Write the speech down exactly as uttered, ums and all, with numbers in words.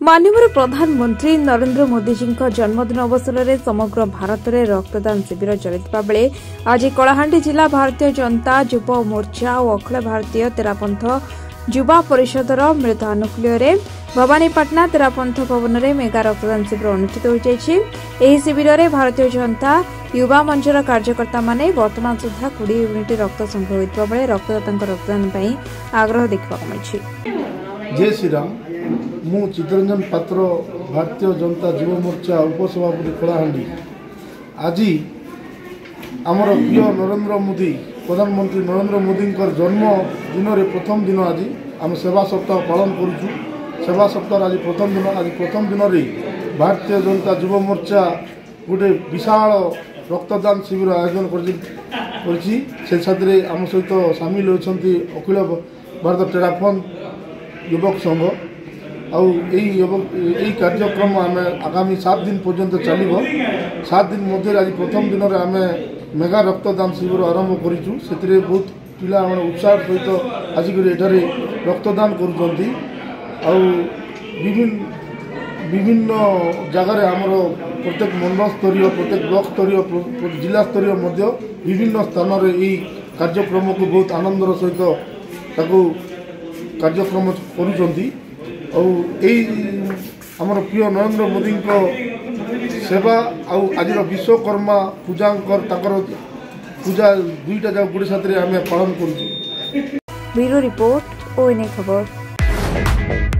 माननीय प्रधानमंत्री नरेंद्र मोदी जी जन्मदिन अवसर में समग्र भारत में रक्तदान शिविर चलता बेले आज कलाहांडी जिला भारतीय जनता युव मोर्चा और अखिल भारतीय तेरापंथ युवा परिषदर मिलित आनुकूल्य भवानीपाटना तेरापंथ भवन में मेगा रक्तदान शिविर अनुष्ठित हो शिविर में भारतीय जनता युवा मंचर कार्यकर्ता माने वर्तमान सुधा बीस यूनिट रक्त संग्रह होता बेले रक्तदाता रक्तदान आग्रह देखा मिली। जय श्री राम। मु चित्तरंजन पात्र भारतीय जनता युव मोर्चा उपसभापति कलाहांडी आज आमर प्रिय नरेंद्र मोदी प्रधानमंत्री नरेंद्र मोदी जन्म दिन प्रथम दिन आज आम सेवा सप्ताह पालन करुचु। सेवा सप्ताह आज प्रथम दिन आज प्रथम दिन में भारतीय जनता युव मोर्चा गोटे विशाल रक्तदान शिविर आयोजन कर आम सहित सामिल होती अखिल भारत टेरापंथ युवक संघ आई कार्यक्रम आम आगामी सात दिन पर्यंत चलो। सात दिन मध्य आज प्रथम दिन में आम मेगा रक्तदान शिविर आरंभ करूँ। से बहुत पिला उत्साह सहित आसिक रक्तदान करुँच। विभिन्न जगार आमर प्रत्येक मंडल स्तरीय प्रत्येक ब्लॉक स्तरीय जिला स्तरीय विभिन्न स्थान में यही कार्यक्रम को बहुत आनंदर सहित कार्यक्रम करुँच। आमर प्रिय नरेंद्र मोदी सेवा आज विश्वकर्मा पूजा पूजा दुईटा जगह गुड़े साथ आम पालन कर। ब्यूरो रिपोर्ट ओएनए खबर।